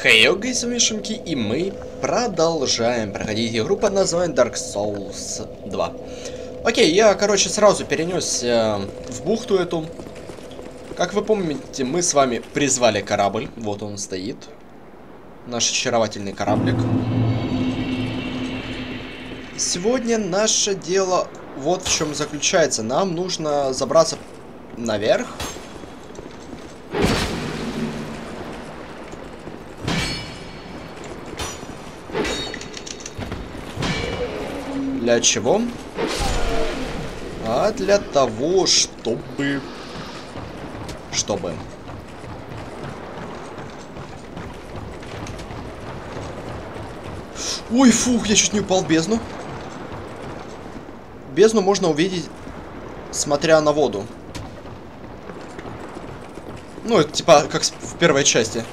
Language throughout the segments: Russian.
Хей, с вами Шумки, и мы продолжаем проходить игру под названием Dark Souls 2. Окей, я, короче, сразу перенесся в бухту эту. Как вы помните, мы с вами призвали корабль. Вот он стоит. Наш очаровательный кораблик. Сегодня наше дело вот в чем заключается. Нам нужно забраться наверх. Для чего? А для того, чтобы... Ой, фух, я чуть не упал в бездну. Бездну можно увидеть, смотря на воду. Ну, это типа как в первой части.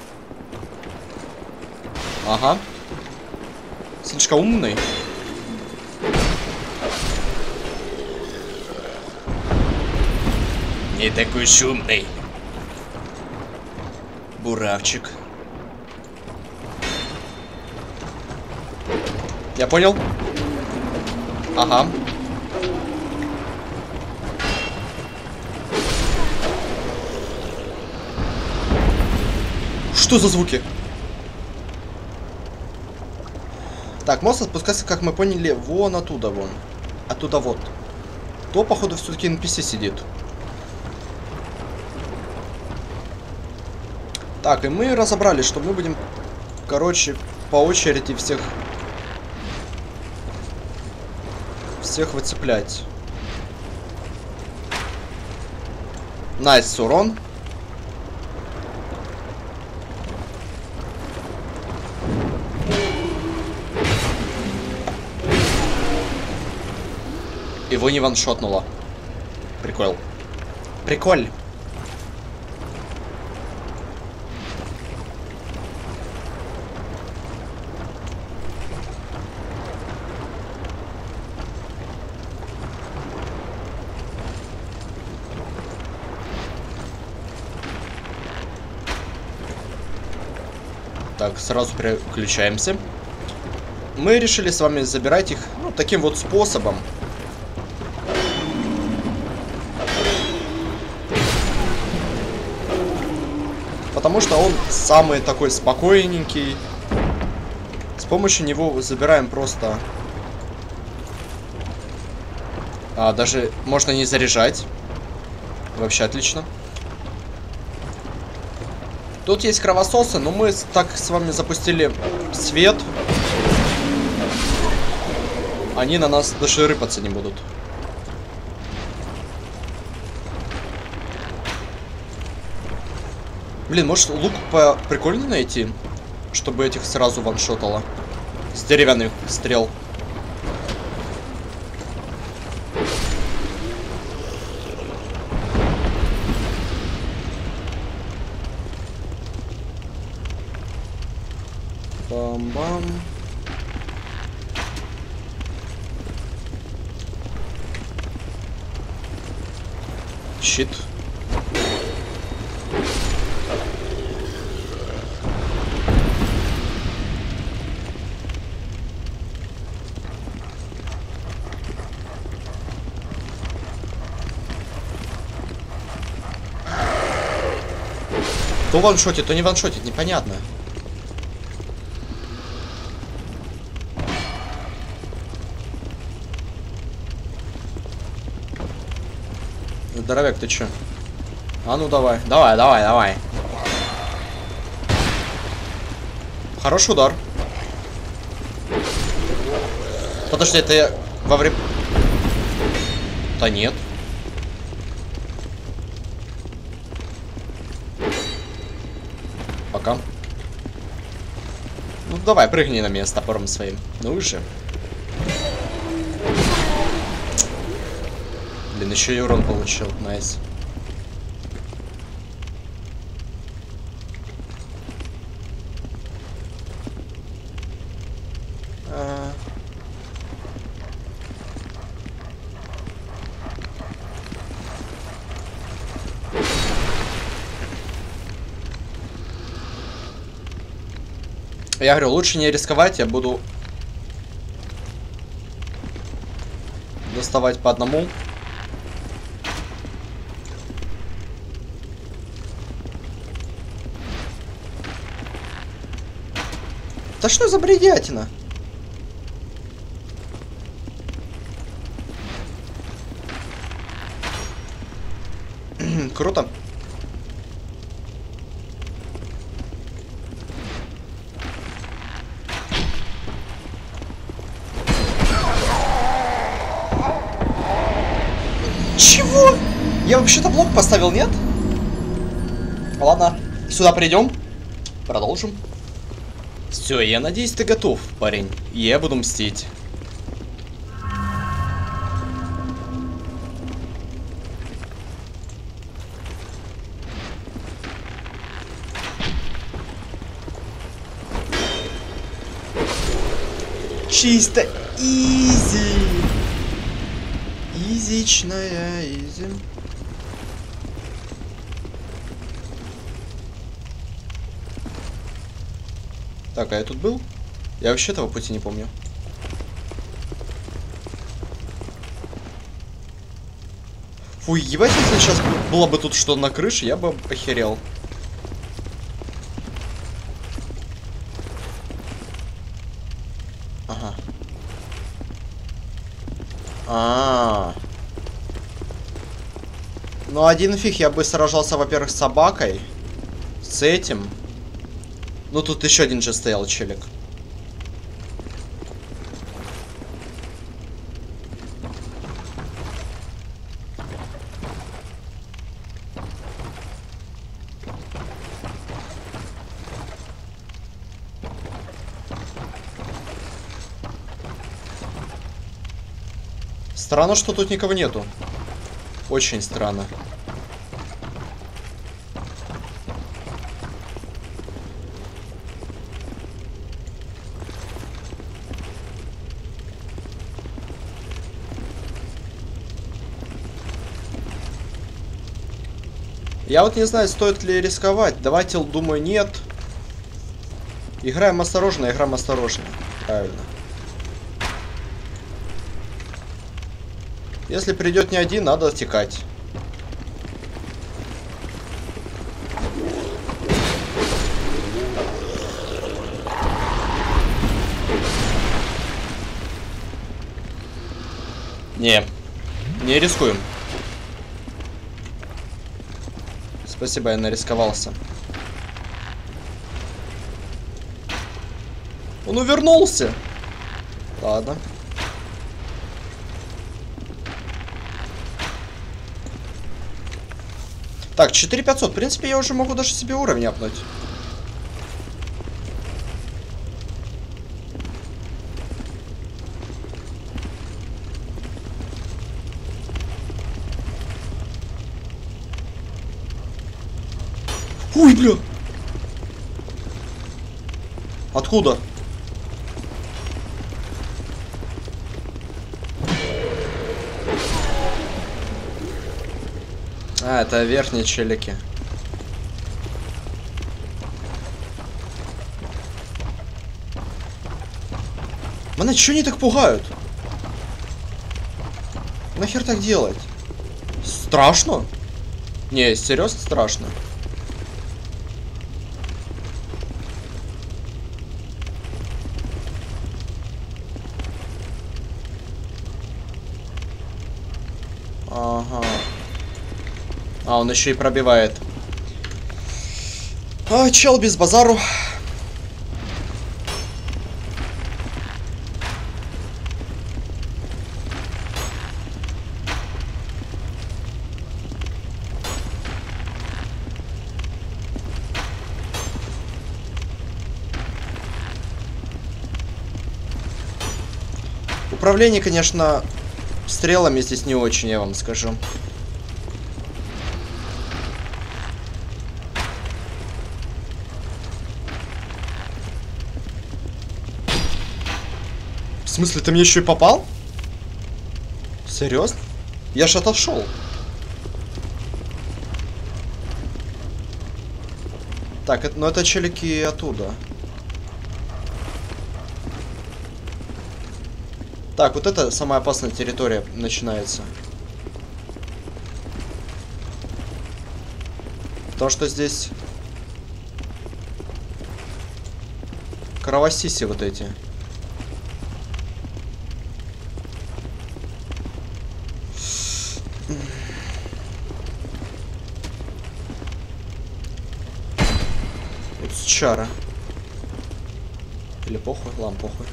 Ага. Слишком умный. Не такой шумный. Буравчик. Я понял. Ага. Что за звуки? Так, мост спускается, как мы поняли, вон оттуда, вон. Оттуда вот. То, походу, все-таки NPC сидит. Так, и мы разобрались, что мы будем, короче, по очереди всех выцеплять. Найс, урон. Его не ваншотнуло. Прикол. Приколь. Так, сразу переключаемся. Мы решили с вами забирать их, ну, таким вот способом. Потому что он самый такой спокойненький. С помощью него забираем просто... даже можно не заряжать. Вообще отлично. Тут есть кровососы, но мы так с вами запустили свет. Они на нас даже рыпаться не будут. Блин, может лук прикольно найти, чтобы этих сразу ваншотало? С деревянных стрел. Бам-бам. Щит. То ваншотит, то не ваншотит, непонятно. Здоровяк, ты чё? А ну давай. Давай. Хороший удар. Подожди, это я во время... Да нет. Пока. Ну давай, прыгни на меня с топором своим. Ну уже. Блин, еще и урон получил. Найс. Я говорю, лучше не рисковать, я буду доставать по одному. Да что за бредятина? Круто. Чего? Я вообще-то блок поставил, нет? Ладно, сюда придем. Продолжим. Все, я надеюсь, ты готов, парень. Я буду мстить. Чисто изи. Изичная изи. Так, а я тут был? Я вообще этого пути не помню. Фу, ебать, если сейчас было бы тут что-то на крыше, я бы охерел. Ага. Ну, один фиг, я бы сражался, во-первых, с собакой. С этим. Ну, тут еще один же стоял челик. Странно, что тут никого нету. Очень странно. Я вот не знаю, стоит ли рисковать. Давайте, думаю, нет. Играем осторожно, играем осторожно. Правильно. Если придет не один, надо отекать. Не рискуем. Спасибо, я нарисковался. Он увернулся. Ладно. Так, 4500. В принципе, я уже могу даже себе уровень апнуть. Ой, бля! Откуда? А, это верхние челики. Меня чё они так пугают? Нахер так делать? Страшно? Не, серьезно страшно. Ага. А, он еще и пробивает. А, чел без базару. Управление, конечно, стрелами здесь не очень, я вам скажу. В смысле, ты мне еще и попал? Серьезно? Я ж отошел. Так, ну это челики оттуда. Так, вот это самая опасная территория начинается. Потому что здесь кровосиси вот эти. Это чара. Или похуй? Ладно, похуй.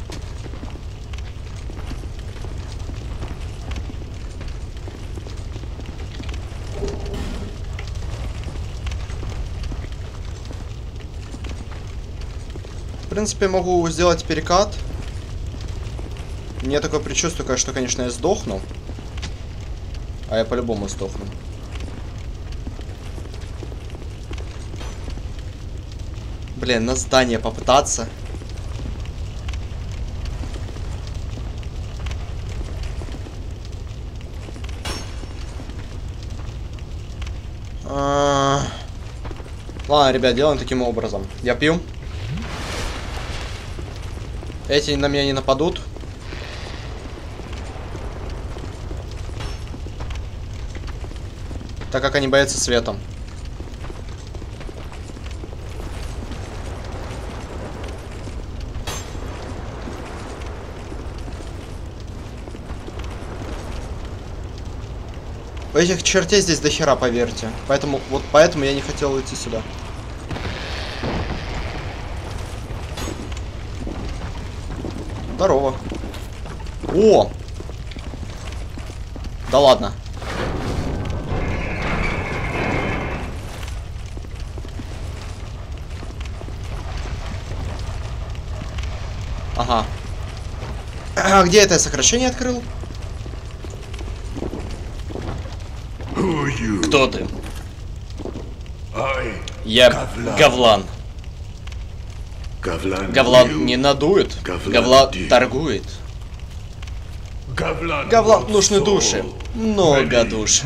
В принципе, могу сделать перекат. Мне такое предчувствие, что, конечно, я сдохну. А я по-любому сдохну. Блин, на здание попытаться. Ладно, ребят, делаем таким образом. Я пью. Эти на меня не нападут. Так как они боятся света. У этих чертей здесь дохера, поверьте. Поэтому я не хотел идти сюда. Здорово. О! Да ладно. Ага. А где это я сокращение открыл? Кто ты? Я Гавлан. Гавлан не надует. Гавлан торгует. Гавлан нужны души. Много душ.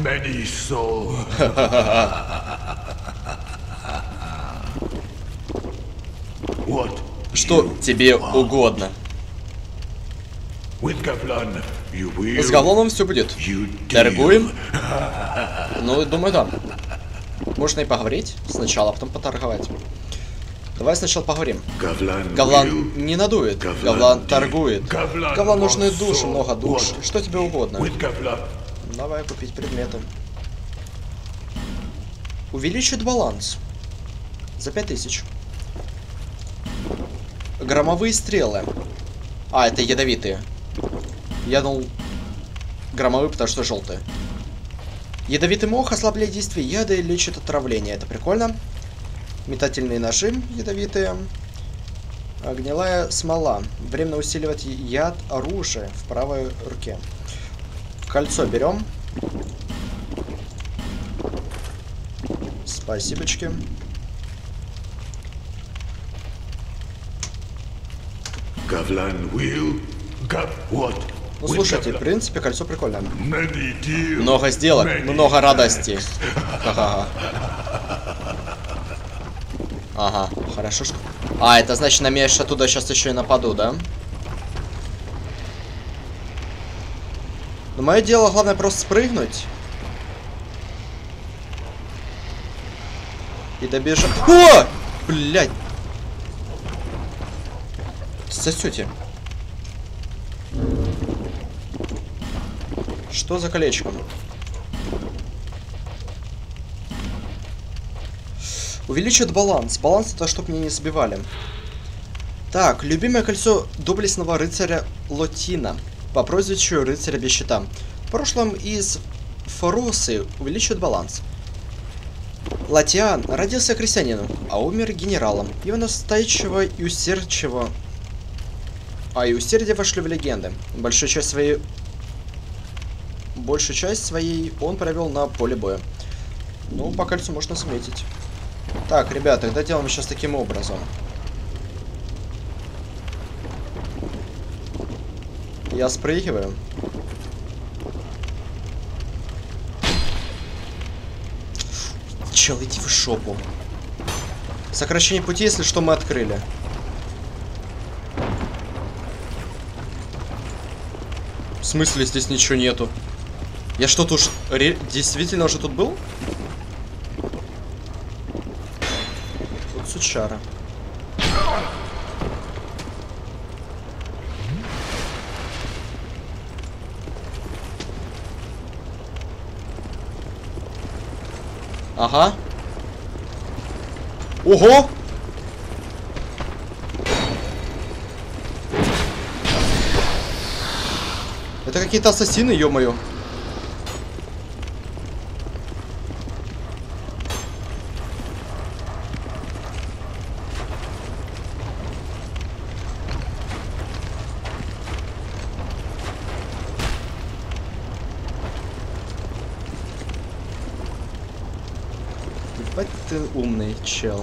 Что тебе угодно? С Гавланом все будет. Торгуем? Ну, думаю, да. Можно и поговорить сначала, а потом поторговать. Давай сначала поговорим. Гавлан не надует. Гавлан торгует. Гавлан нужны души, много душ. Что тебе угодно? Давай купить предметы. Увеличит баланс. За 5000. Громовые стрелы. А, это ядовитые. Я думал громовые, потому что желтые. Ядовитый мох ослабляет действие яда и лечит отравление. Это прикольно. Метательные ножи ядовитые. Гнилая смола. Временно усиливает яд оружия в правой руке. Кольцо берем. Спасибочки. Ну слушайте, в принципе, кольцо прикольное. Много сделок, много радости. Ага, хорошо что... А, это значит, на меня оттуда сейчас еще и нападу, да? Но мое дело, главное, просто спрыгнуть. И добежать... О! Блядь! Сосете. Что за колечко? Увеличит баланс. Баланс это чтобы меня не сбивали. Так, любимое кольцо доблестного рыцаря Лотина. По прозвищу рыцаря без щита. В прошлом из Форосы увеличивает баланс. Латиан родился крестьянином, а умер генералом. Его настойчиво и усердчиво... и усердие вошли в легенды. Большую часть своей он провел на поле боя. Ну, по кольцу можно заметить. Так, ребята, тогда делаем сейчас таким образом. Я спрыгиваю. Чел, иди в шопу. Сокращение пути, если что, мы открыли. В смысле здесь ничего нету? Я что-то уж действительно уже тут был? Тут сучара. Ага. Ого! Это какие-то ассасины, ё-моё. Ебать ты умный чел.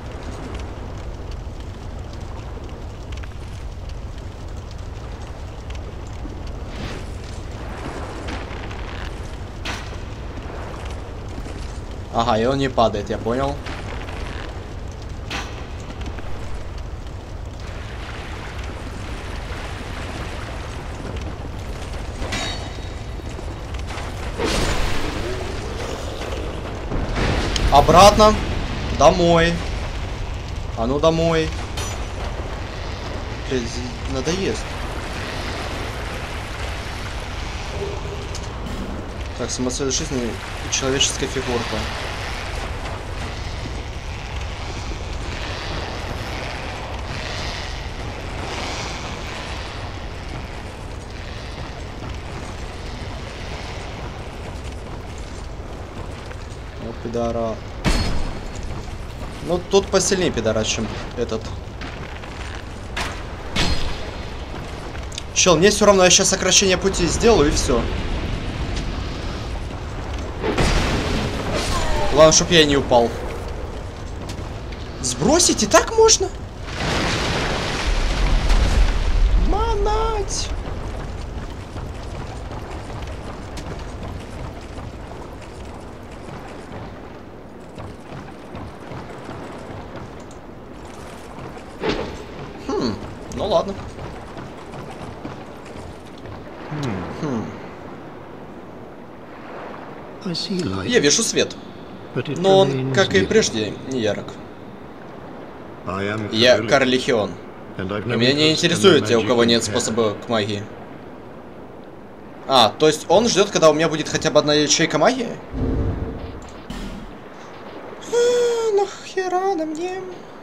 Ага, и он не падает, я понял. Обратно. Домой. А ну домой. Блядь, надоест. Так, самоцель жизни и человеческая фигурка. Вот пидора. Ну, тут посильнее пидора, чем этот. Чел, мне все равно, я сейчас сокращение пути сделаю и все. Главное, чтоб я не упал. Сбросить и так можно? Манать. Ну ладно. Я вижу свет. Но он, как и прежде, не ярок. Я Карлихион. И меня не интересуют те, у кого нет способа к магии. А, то есть он ждет, когда у меня будет хотя бы одна ячейка магии? Нахера на мне?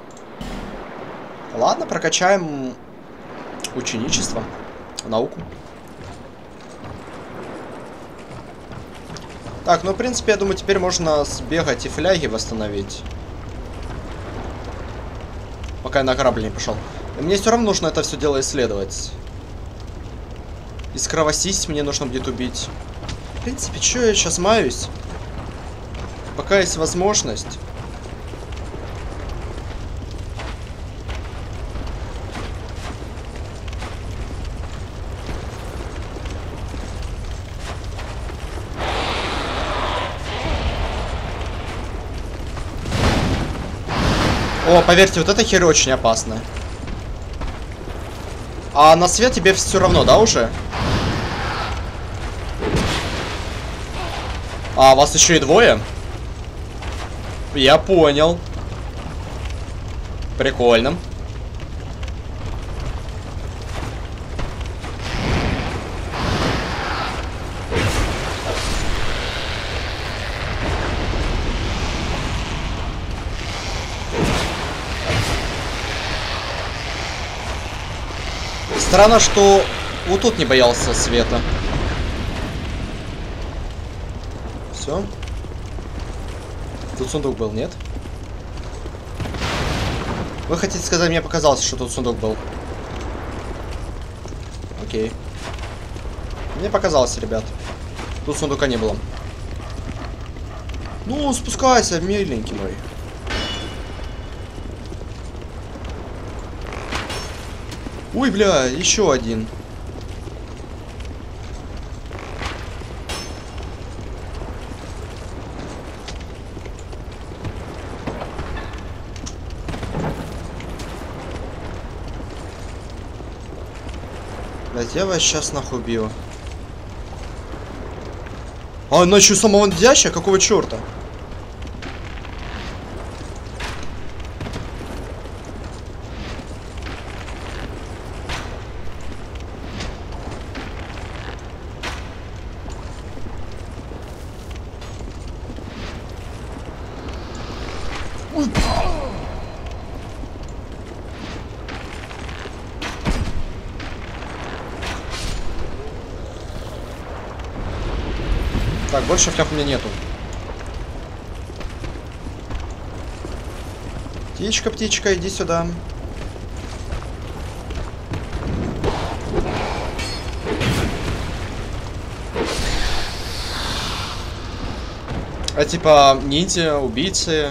Ладно, прокачаем ученичество, науку. Так, ну в принципе, я думаю, теперь можно сбегать и фляги восстановить. Пока я на корабль не пошел. И мне все равно нужно это все дело исследовать. Искровосись мне нужно будет убить. В принципе, что я сейчас маюсь? Пока есть возможность. О, поверьте, вот эта херня очень опасная. А на свет тебе все равно, да, уже? А, вас еще и двое? Я понял. Прикольно. Странно, что вот тут не боялся света. Все. Тут сундук был, нет? Вы хотите сказать, мне показалось, что тут сундук был? Окей. Мне показалось, ребят. Тут сундука не было. Ну, спускайся, миленький мой. Ой, бля, еще один. Блять, я вас сейчас нахуй убью. А, она еще самоводящая? Какого черта? Так, больше фляг у меня нету. Птичка, птичка, иди сюда. А типа ниндзя, убийцы.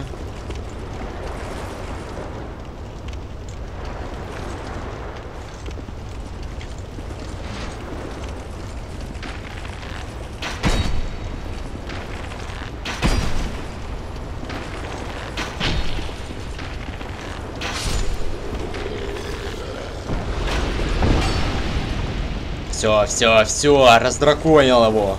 Все, раздраконил его.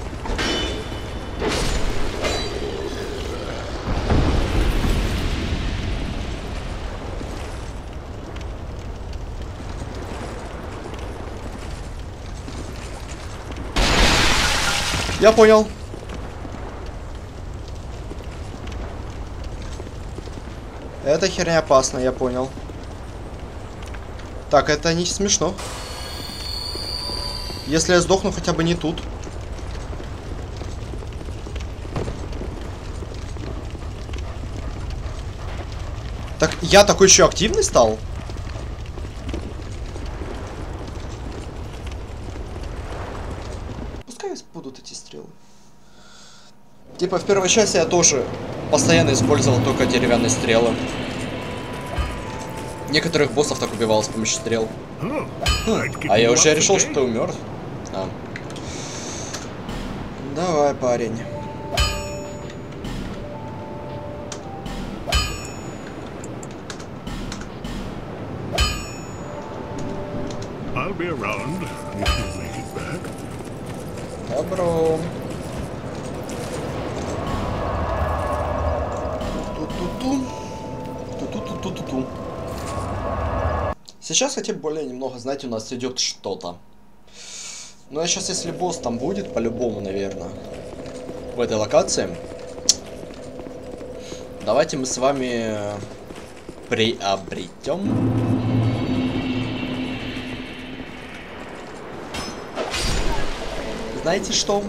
Я понял. Эта херня опасна, я понял. Так, это не смешно. Если я сдохну хотя бы не тут. Так, я такой еще активный стал? Пускай будут эти стрелы. Типа в первой части я тоже постоянно использовал только деревянные стрелы. Некоторых боссов так убивал с помощью стрел. А я уже решил, что ты умер. А. Давай, парень. Добро. Ту-ту-ту-ту. Сейчас хотя бы более немного, знаете, у нас идет что-то. Ну а сейчас, если босс там будет, по-любому, наверное, в этой локации, давайте мы с вами приобретем. Знаете что?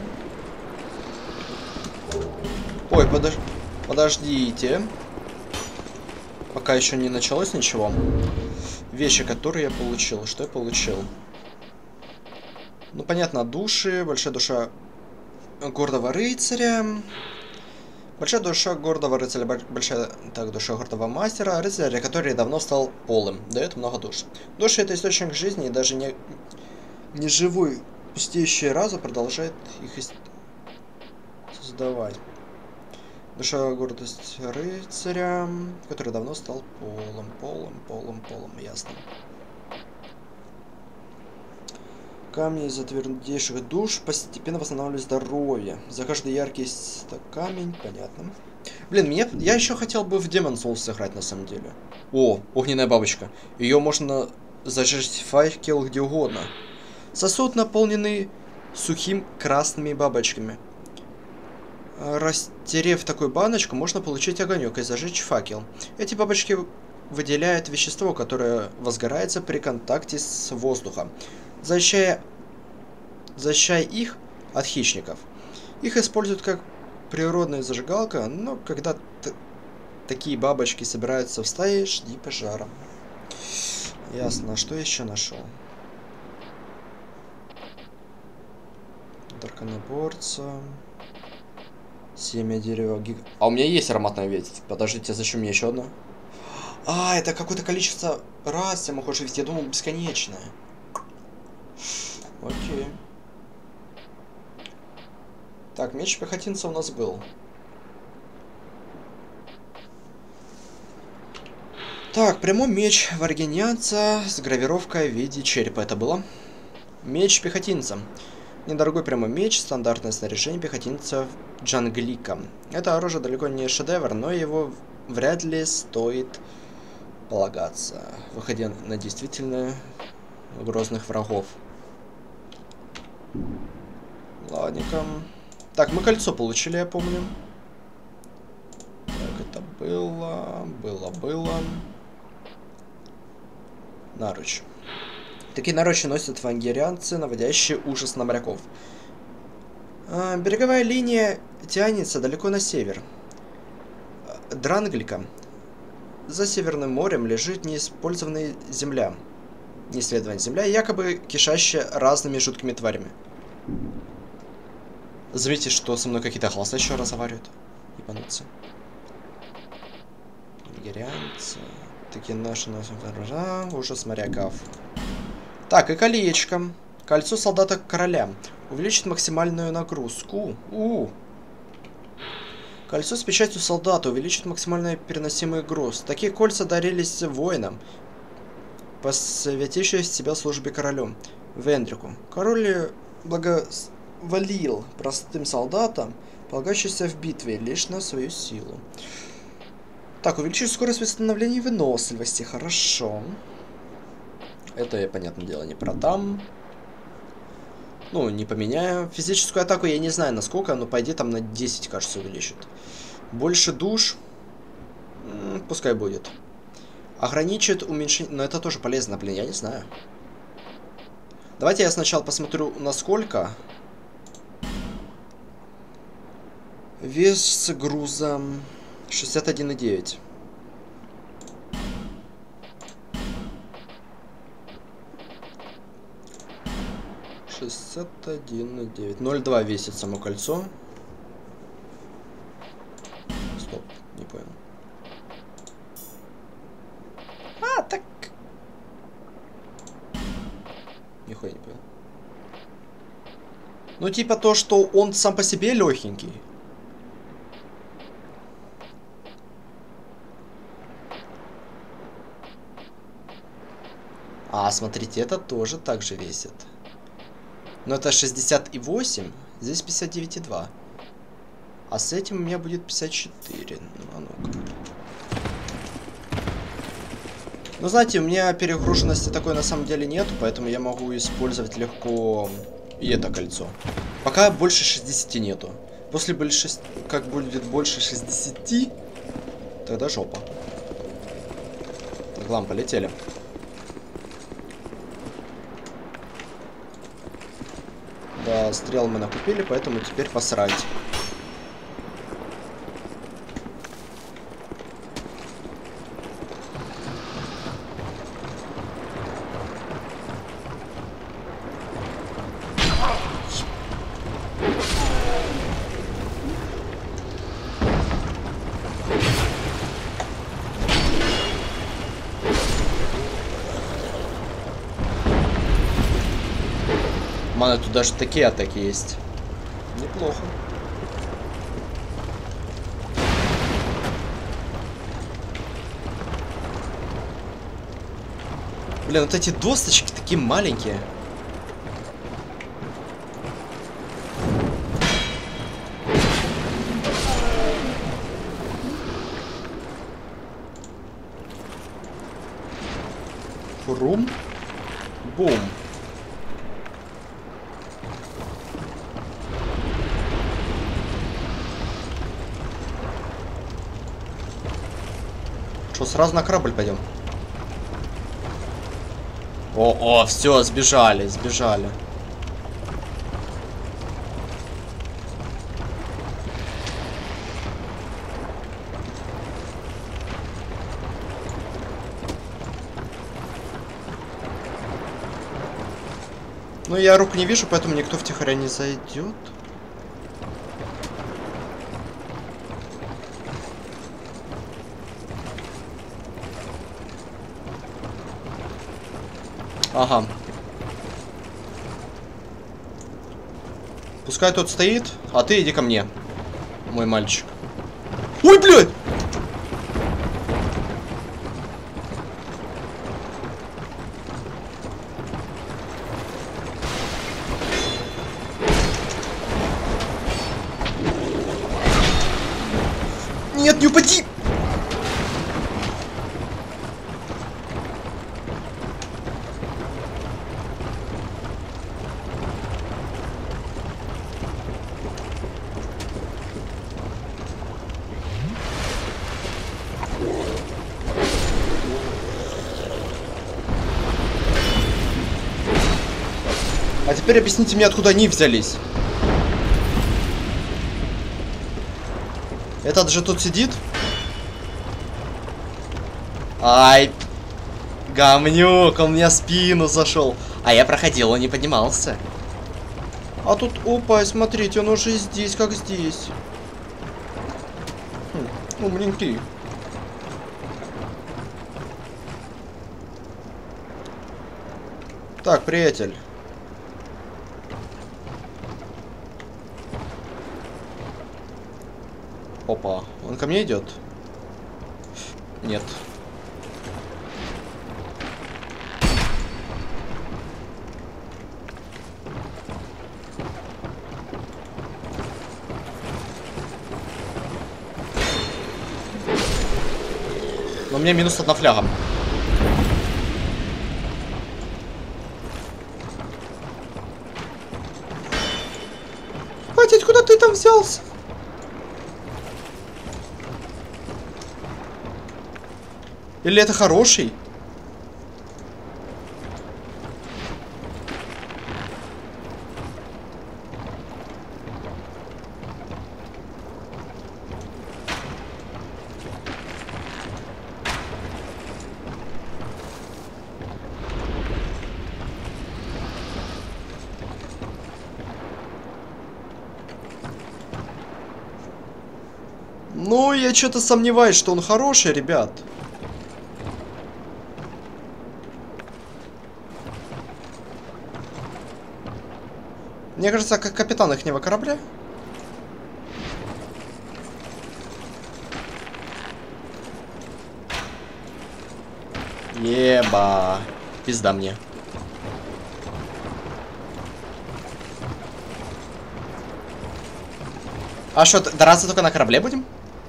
Ой, подождите. Пока еще не началось ничего. Вещи, которые я получил. Что я получил? Ну, понятно, души. Большая душа гордого рыцаря. Большая душа гордого рыцаря. Большая душа гордого мастера. Рыцаря, который давно стал полым. Дает много душ. Души — это источник жизни, и даже не живой пустеющий разум продолжает их создавать. Душа гордость рыцаря, который давно стал полым, ясно. Камни из затвердевших душ постепенно восстанавливают здоровье. За каждый яркий камень, понятно. Блин, я еще хотел бы в Demon's Souls сыграть на самом деле. О, огненная бабочка. Ее можно зажечь факел где угодно. Сосуд наполненный сухим красными бабочками. Растерев такую баночку, можно получить огонек и зажечь факел. Эти бабочки выделяют вещество, которое возгорается при контакте с воздухом, защищая их от хищников. Их используют как природная зажигалка, но когда такие бабочки собираются в стае, жди пожара. Ясно. Что я еще нашел? Драконоборца. Семя дерева гига. А у меня есть ароматная ветвь. Подождите, зачем мне еще одна? А, это какое-то количество раз я могу живить. Я думал, бесконечное. Окей. Так, меч пехотинца у нас был. Так, прямой меч варгинянца с гравировкой в виде черепа. Это было? Меч пехотинца. Недорогой прямой меч, стандартное снаряжение пехотинцев Джанглика. Это оружие далеко не шедевр, но его вряд ли стоит полагаться, выходя на действительно грозных врагов. Ладненько. Так, мы кольцо получили, я помню. Так, это было. Наруч. Такие наручи носят вангерианцы, наводящие ужас на моряков. Береговая линия тянется далеко на север. Дранглика. За Северным морем лежит неиспользованная земля. Неисследованная земля, якобы кишащая разными жуткими тварями. Заметьте, что со мной какие-то голоса еще разговаривают. Ебануться. Вангерианцы. Такие наши ужас моряков. Так, и колечко. Кольцо солдата короля. Увеличит максимальную нагрузку. Кольцо с печатью солдата увеличит максимально переносимый груз. Такие кольца дарились воинам, посвятившим себя службе королю. Вендрику. Король благоволил простым солдатам, полагающимся в битве лишь на свою силу. Так, увеличить скорость восстановления и выносливости. Хорошо. Это я, понятное дело, не продам. Ну, не поменяю. Физическую атаку я не знаю насколько, но по идее там на 10, кажется, увеличит. Больше душ. Пускай будет. Ограничит уменьшение... Но это тоже полезно, блин, я не знаю. Давайте я сначала посмотрю, насколько. Вес груза 61,9. 61,9. 0,2 весит само кольцо. Стоп, не понял. Так. Нихуя не понял. Ну, типа то, что он сам по себе легенький. Смотрите, это тоже так же весит. Но это 60,8, здесь 59,2. А с этим у меня будет 54. Ну, ну-ка. Ну, знаете, у меня перегруженности такой на самом деле нету, поэтому я могу использовать легко и это кольцо. Пока больше 60 нету. После больше, как будет больше 60, тогда жопа. Так, ладно, полетели. Да, стрел мы накупили, поэтому теперь посрать. Мана, тут даже такие атаки есть. Неплохо. Блин, вот эти досточки такие маленькие. Фурум. Бум. Что, сразу на корабль пойдем? О, все, сбежали. Ну, я рук не вижу, поэтому никто втихаря не зайдет. Ага. Пускай тот стоит, а ты иди ко мне, мой мальчик. Ой, блядь! Нет, не упади! А теперь объясните мне, откуда они взялись. Этот же тут сидит? Ай, гамнюк, он мне в спину зашел. А я проходил, он не поднимался. А тут, опа, смотрите, он уже здесь, как здесь. Умненький. Так, приятель. Опа, он ко мне идет? Нет. Но у меня минус 1 фляга. Хватит, куда ты там взялся? Или это хороший? Ну, я что-то сомневаюсь, что он хороший, ребят. Мне кажется, как капитан ихнего корабля. Еба. Пизда мне. А что, драться только на корабле будем?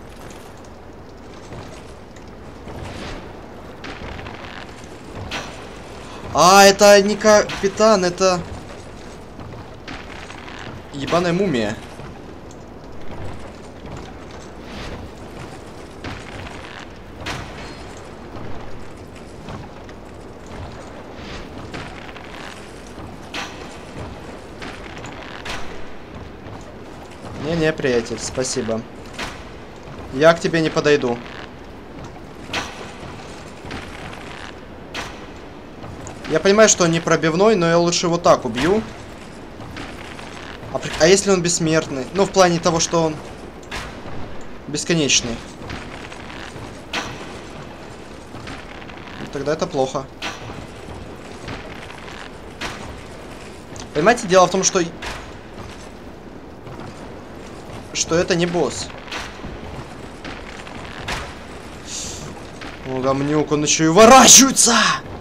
А, это не капитан, это... Ебаная мумия. Не-не, приятель, спасибо. Я к тебе не подойду. Я понимаю, что он не пробивной, но я лучше вот так убью. А если он бессмертный? Ну, в плане того, что он бесконечный. Ну, тогда это плохо. Понимаете, дело в том, что это не босс. О, гамнюк, он еще и уворачивается!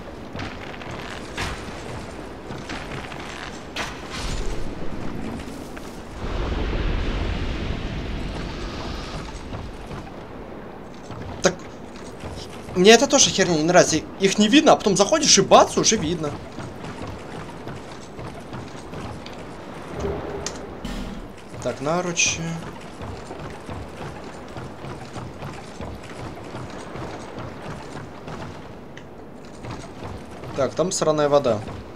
Так, мне это тоже херня не нравится. Их не видно, а потом заходишь и бац, уже видно. Так, наручи. Так, там сраная вода.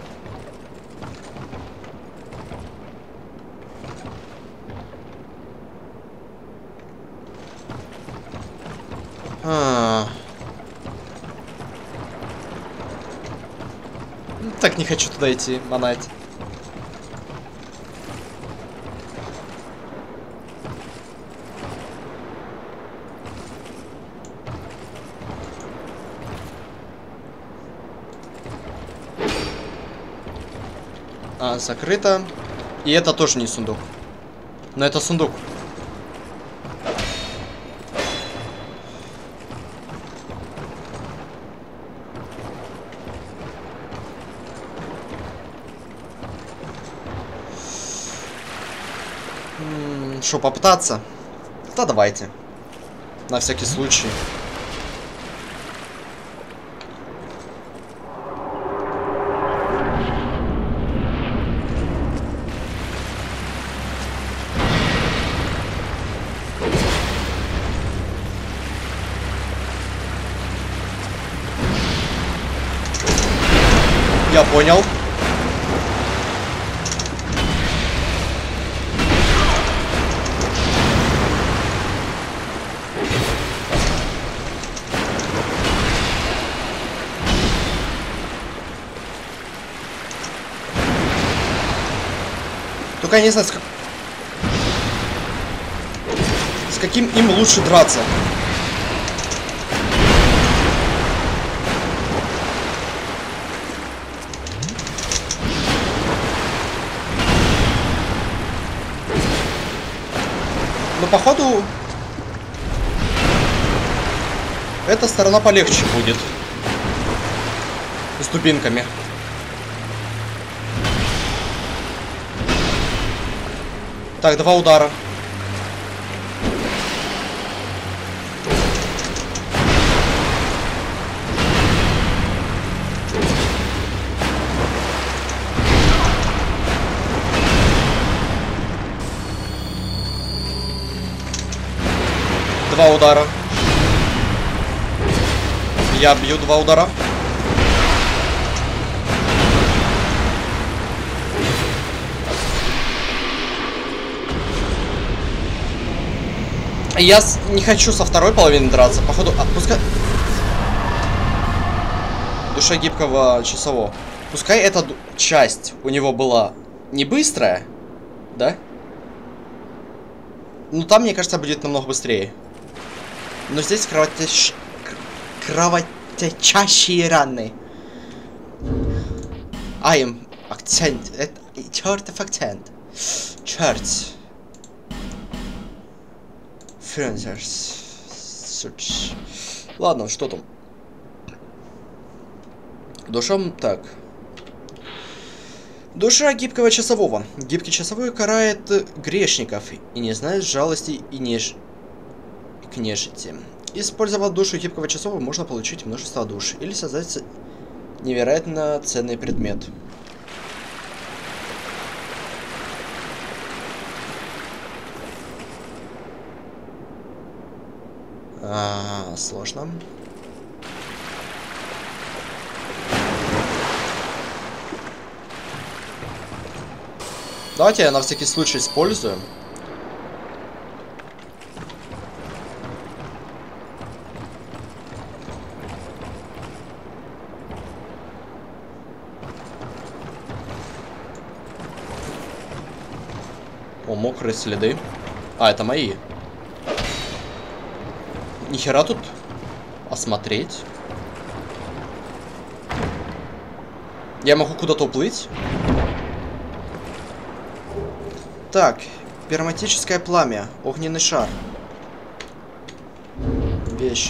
Так, не хочу туда идти, манать. А, закрыто. И это тоже не сундук. Но это сундук. Что, попытаться? Да давайте. На всякий случай. Я понял. Только я не знаю, с каким им лучше драться. Но походу эта сторона полегче будет. С дубинками. Так, 2 удара. Два удара. Я бью 2 удара. Я не хочу со второй половины драться. Походу, пускай... Душа гибкого часового. Пускай эта часть у него была не быстрая, да? Ну там, мне кажется, будет намного быстрее. Но здесь кровоточащие раны. Акцент. Это чертов акцент. Черт. Ладно, что там? Душа... Так. Душа гибкого часового. Гибкий часовой карает грешников и не знает жалости и к нежити. Использовав душу гибкого часового, можно получить множество душ или создать невероятно ценный предмет. Сложно. Давайте я на всякий случай использую. О, мокрые следы. А, это мои. Нихера тут осмотреть. Я могу куда-то уплыть? Так, пироматическое пламя, огненный шар. Вещи.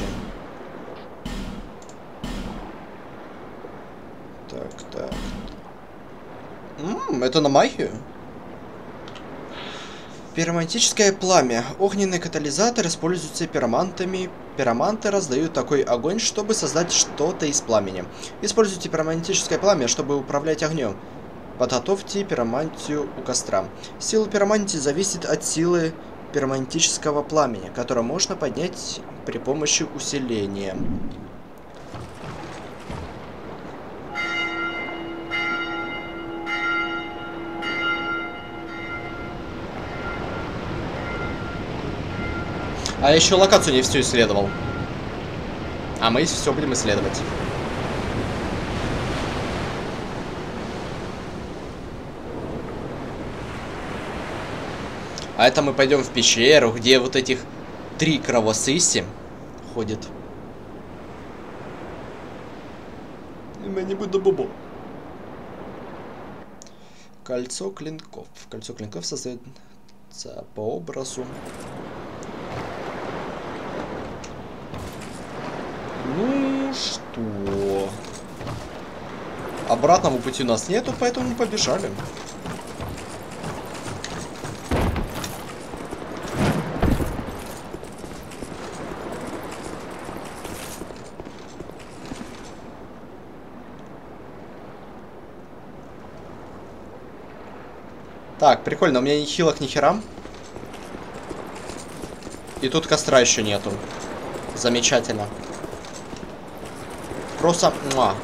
Так. Это на магию? Пиромантическое пламя. Огненный катализатор используется пиромантами. Пироманты раздают такой огонь, чтобы создать что-то из пламени. Используйте пиромантическое пламя, чтобы управлять огнем. Подготовьте пиромантию у костра. Сила пиромантии зависит от силы пиромантического пламени, которое можно поднять при помощи усиления. А я еще локацию не всю исследовал. А мы все будем исследовать. А это мы пойдем в пещеру, где вот этих 3 кровосыси ходят. Я не буду бубу. Кольцо клинков. Кольцо клинков создается по образу. Ну что? Обратного пути у нас нету, поэтому мы побежали. Так, прикольно, у меня ни хилок, ни хера. И тут костра еще нету. Замечательно. Просто... Муа.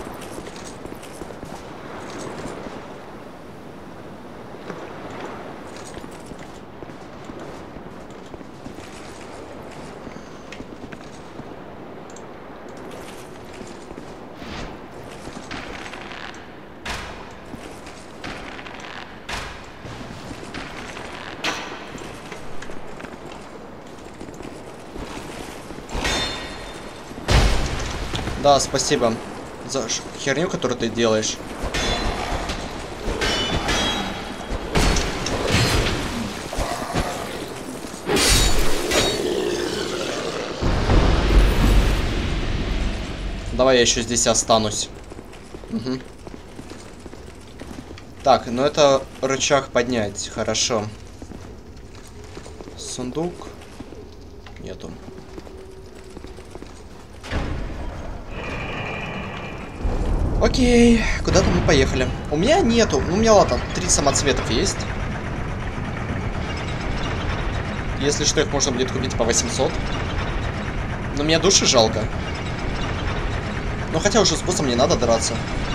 Да, спасибо за херню, которую ты делаешь. Давай я еще здесь останусь. Угу. Так, ну это рычаг поднять, хорошо. Сундук. Нету. Окей, куда-то мы поехали. У меня нету, ну у меня ладно, 3 самоцветов есть. Если что, их можно будет купить по 800. Но мне души жалко. Ну хотя уже с боссом не надо драться.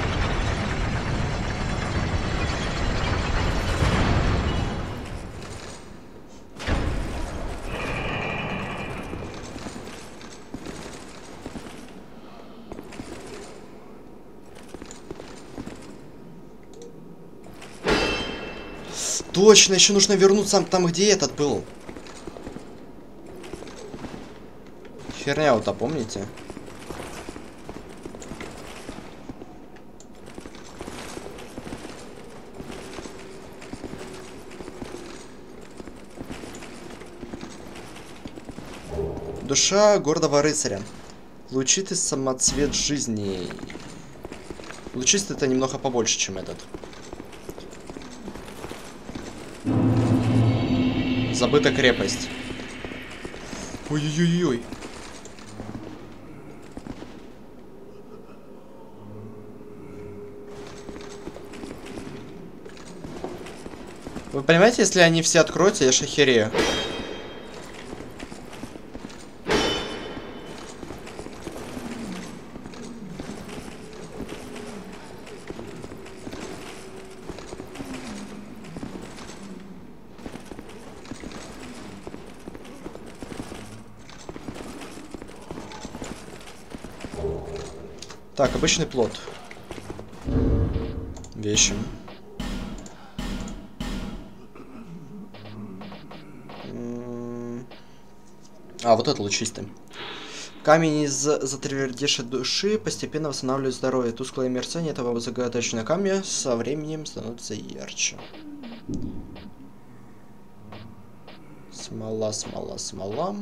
Точно, еще нужно вернуться там, где этот был. Херня вот, помните? Душа гордого рыцаря. Лучистый самоцвет жизни. Лучистый это немного побольше, чем этот. Забыта крепость. Ой-ой-ой-ой. Вы понимаете, если они все откроются, я шахерею. Так, обычный плод. Вещи. А, вот это лучистый. Камень из затвердевшей души постепенно восстанавливает здоровье. Тусклое мерцание этого загадочного камня со временем становится ярче. Смола, смола, смола.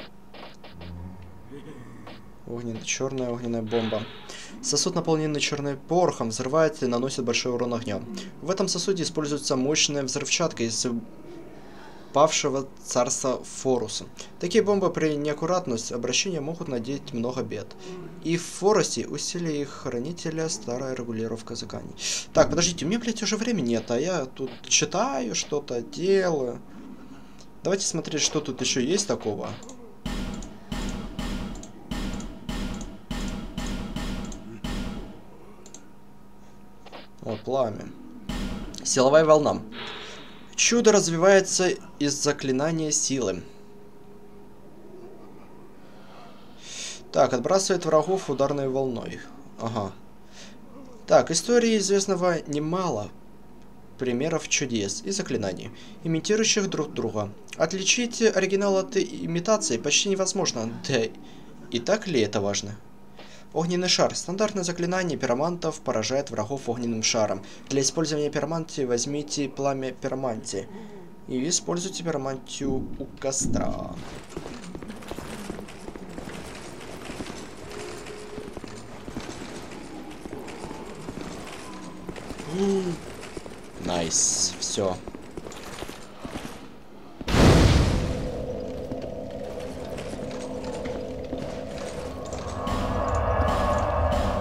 Черная огненная бомба. Сосуд, наполненный черным порохом, взрывается и наносит большой урон огнем. В этом сосуде используется мощная взрывчатка из павшего царства Форуса. Такие бомбы при неаккуратности обращения могут надеть много бед. И в Форусе усилие их хранителя старая регулировка заклинаний. Так, подождите, у меня, блядь, уже времени нет, а я тут читаю что-то, делаю. Давайте смотреть, что тут еще есть такого. Вот, пламя. Силовая волна. Чудо развивается из заклинания силы. Так, отбрасывает врагов ударной волной. Ага. Так, истории известного немало примеров чудес и заклинаний, имитирующих друг друга. Отличить оригинал от имитации почти невозможно, да и так ли это важно? Огненный шар. Стандартное заклинание пиромантов поражает врагов огненным шаром. Для использования пиромантии возьмите пламя пиромантии и используйте пиромантию у костра. Найс. Все.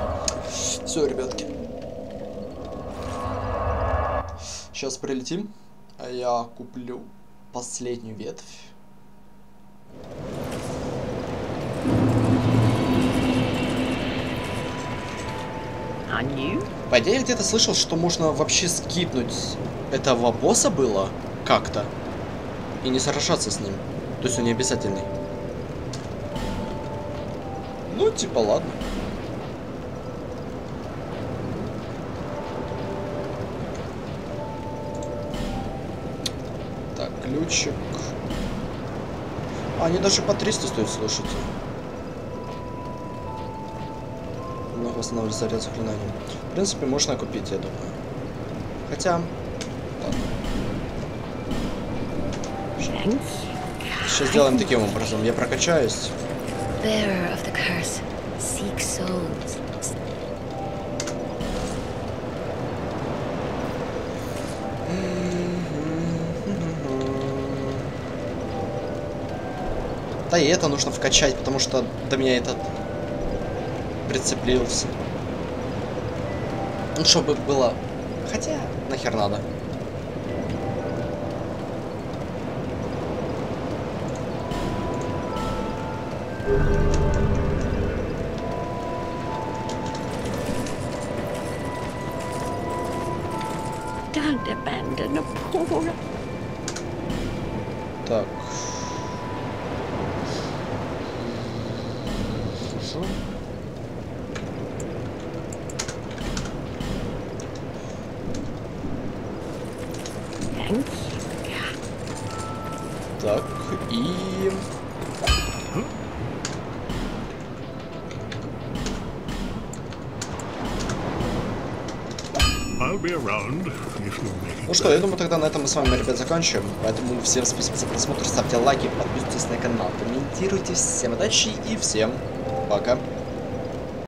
Все, ребятки. Сейчас прилетим. А я куплю последнюю ветвь. По идее, я где-то слышал, что можно вообще скипнуть этого босса было как-то и не сражаться с ним. То есть он не обязательный. Ну, типа, ладно. Так, ключик. А, они даже по 300 стоят, слушайте. Много восстанавливать заряд заклинанием. В принципе, можно купить, я думаю. Хотя... Ладно. Сейчас сделаем таким образом. Я прокачаюсь. Да и это нужно вкачать, потому что до меня этот прицеплился. Ну, чтобы было... Хотя, нахер надо. Так. Хорошо. Так, и... Ну что, я думаю, тогда на этом мы с вами, ребят, закончим. Поэтому всем спасибо за просмотр, ставьте лайки, подписывайтесь на канал, комментируйте. Всем удачи и всем пока.